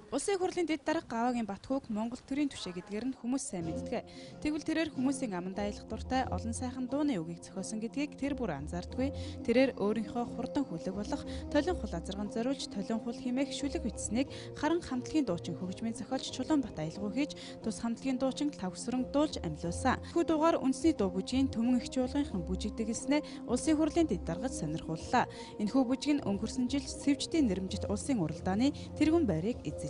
Улсын хурлын дэд дарга Гаваагийн Батхүүг Монгол төрийн түшээ гэдгээр нь хүмүүс сайн мэддэг. Тэгвэл тэрээр хүмүүсийн аманд аялах дуртай олон сайхан дууны үгийг зохиосон гэдгийг тэр бүр анзаардгүй. Тэрээр өөрийнхөө хурдан хүлэг болох Толин хул азарганд зориулж Толин хул хэмээх шүлэг бичсэнийг харан хамтлагийн дуучин хөгжмийн зохиолч Чулуунбат аялгау хийж тус хамтлагийн дуучин Лавсран дуулж амьлуулсан. Хүү дугаар үндэсний дуу бүжгийн Төмөн их чуулганын бүжиг дэглэснээ улсын хурлын дэд даргад сонирхууллаа. Энэхүү бүжиг нь өнгөрсөн жил Сэвжтийн нэрмжит улсын уралдааны тэргүүн байрыг эзэлжээ.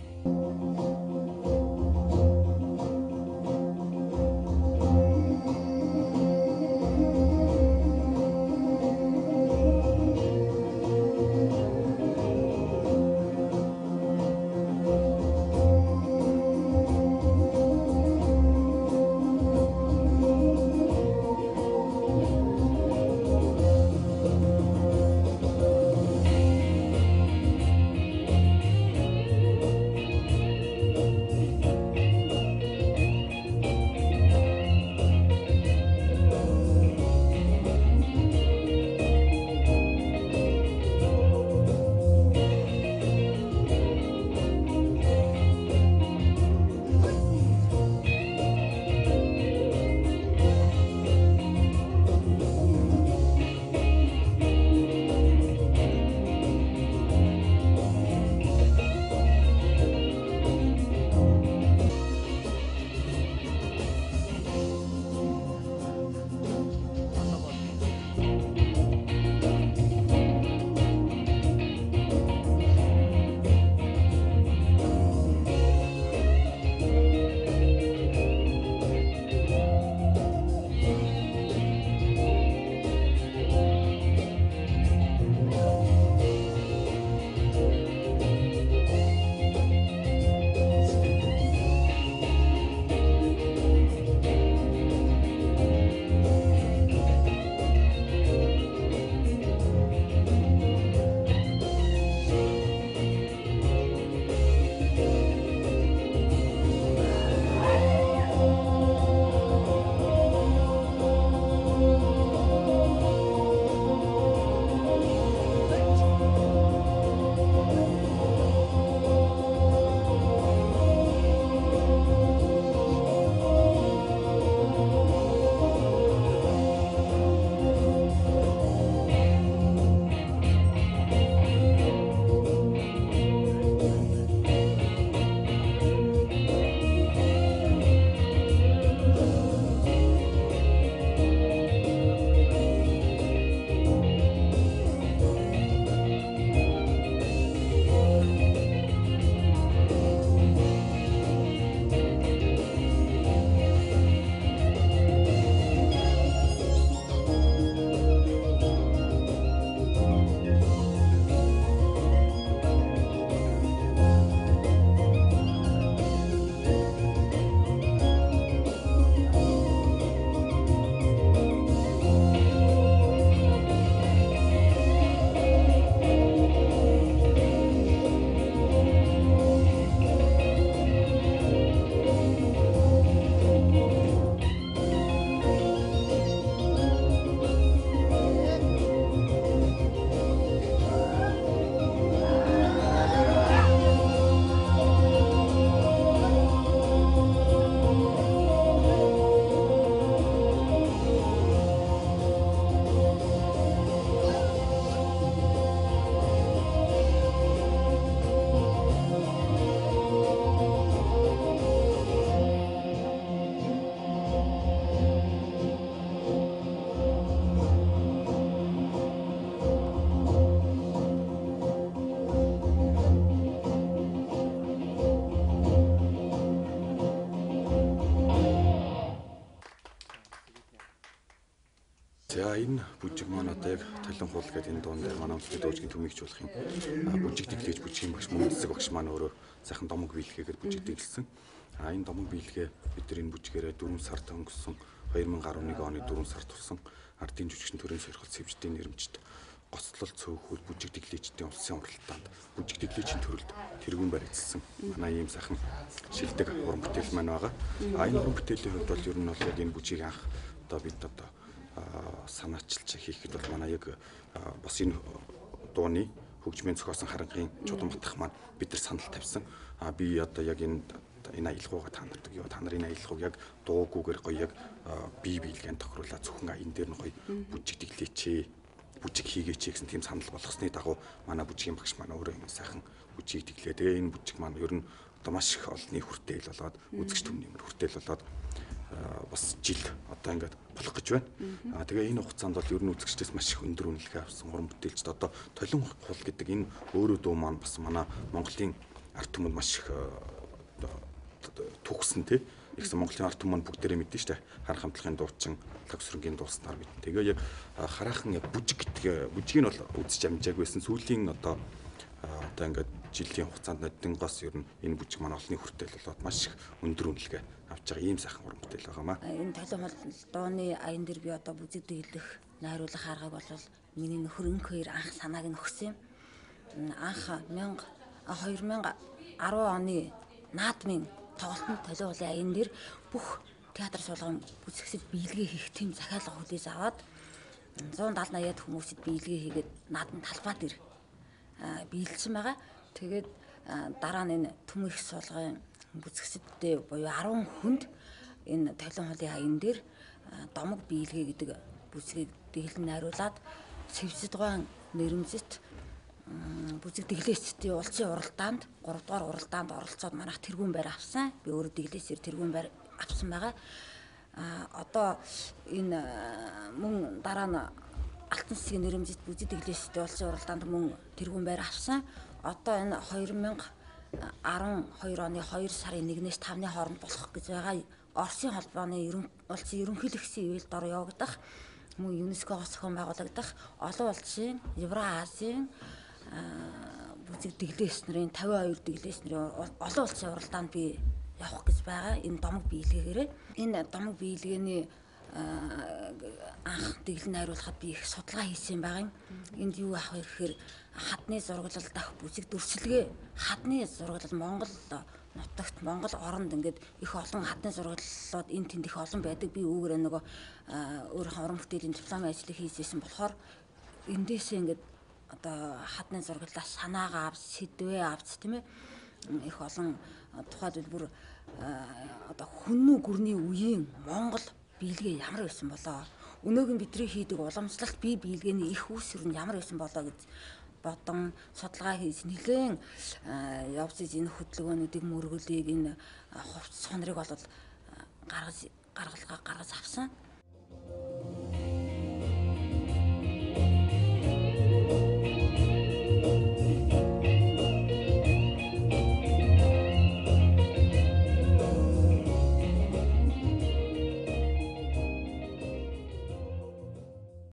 За энэ бүжиг маань одоо яг Толин хул гэдэг энэ дуун дээр манай улсын дуугийн төмийг жуулах юм. Бүжиг дэглэж бүжгийн багш мөнцөг багш маань өөрөө сайхан домог биелгээгээр бүжиг дэглэсэн. Энэ домог биелгээ бид нар энэ бүжгээрээ 4 сард өнгөрсөн 2011 оны 4 сард тулсан ардын жүжигчин төрийн сорилт Сэвжтийн нэрмжит гоцлол цөөхөл бүжиг дэглээчдийн улсын уралдаанд бүжиг дэглээчийн төрөлд тэргүүн баригдсан. Манай ийм сайхан шилдэг уран бүтээл маань байгаа. Энэ уран бүтээлийн хувьд бол ер нь бол яг энэ бүжийг анх одоо бид санаачилж хийхэд бол манай яг бас энэ дууны хөгжмийн зохиосон харанхын Чулуунбатах маань бид нар санал тавьсан. Би одоо яг энэ аялалгуугаа таанардаг. Та нар энэ аялалгууг яг дуугүйгээр гоё яг бие биелгэн тохируулаад зөвхөн аян дээр нь гоё бүжиг тэглээч, бүжиг хийгээч гэсэн тийм санал болгосны дагуу манай бүжигийн багш маань өөрөө ингэ сайхан бүжиг тэглээ. Тэгээ энэ бүжиг маань ер нь одоо маш их олонний хүртээл болоод үзэгч түмниймэр хүртээл болоод бас жил одоо ингээд болох гэж байна. Тэгээ энэ хугацаанд бол ер нь үзэгчдээс маш их өндөр үнэлгээ авсан уран бүтээлчд одоо Толин хул гэдэг энэ өөрөө дуу маань бас манай Монголын ард түмэнд маш их төгсөн тий. Ихсэн Монголын ард түмэн бүгдээрээ мэднэ шүү дээ. Харах хамтлагын дуучин, лаг сүрэнгийн дууснаар мэднэ. Тэгээ яг хараахан яг бүжиг гэдэг бүжгийг нь бол үзэж амжаагүй байсан. Сүүлийн одоо ингээд жилийн хугацаанд нодингоос ер нь энэ бүжиг маань олонний хүртээл болоод маш их өндөр үнэлгээ авч байгаа ийм сайхан уран бүтээл байгаамаа. Энэ Толин хол дууны аян дээр би одоо бүжиг дэглэх, найруулах аргыг бол миний нөхөр өнхөр анх санааг нь өгсөн юм. Анх 2010 оны наадмын тоглолтод Толин холын аян дээр бүх театр суулгын бүжигсэд биелгээ хийх тийм захиалга хүлээж аваад 170-80-аад хүмүүсэд биелгээ хийгээд наадмын талбай дээр биелсэн байгаа. Тэгээд дараа нь энэ Төмөн их суулгын бүжигсэдтэй буюу 10 хүнд энэ Толин холын аян дээр домог биелгээ гэдэг бүжгийг дэглэн найруулад Сэвжидгоон нэрэмжит бүжиг дэглээчдийн улсын уралдаанд 3 дугаар уралдаанд оролцоод манайх тэргүүн байр авсан. Би өөрөө дэглээсээр тэргүүн байр авсан байгаа. Одоо энэ мөн дараа нь Алтан цэцгийн нэрэмжит бүжиг дэглээчдийн улсын уралдаанд мөн тэргүүн байр авсан. Одоо энэ 2012 оны 2 сарын 1-ээс 5-ны хооронд болох гэж байгаа Оросын холбооны улсын ерөнхийлөгчийн ивэлд ор явагдах мөн ЮНЕСКО-гоос зохион байгуулагдах олон улсын Евразийн бүжиг дэглээч нарын 52 дэглээч нарын олон улсын уралдаанд би явах гэж байгаа. Энэ домог биелгээрээ энэ домог биелгээний анх дэглэн найруулахад би их судалгаа хийсэн байгаа юм. Энд юу авах вэ гэхээр хадны зураглал дах бүжиг дүрслэгээ хадны зураглал Монгол нутагт Монгол оронд ингээд их олон хадны зураглалууд энэ тэнд их олон байдаг. Би үүгээр нөгөө өөрийнхөө уран бүтээлийн дипломын ажлыг хийжсэн болохоор эндээсээ ингээд одоо хадны зураглалаас санаагаа авч сэдвээ авч тийм ээ их олон тухайд бүр одоо хүннүү гүрний үеийн Монгол биелгээ ямар байсан болоо өнөөгийн бидний хийдэг уламжлалт бие биелгээний их үүсвэр нь ямар байсан болоо гэж бодон судалгаа хийж нэлээд явж энэ хөдөлгөөнүүдийг мөргөлийг энэ хувцс сонрыг бол гаргаж авсан.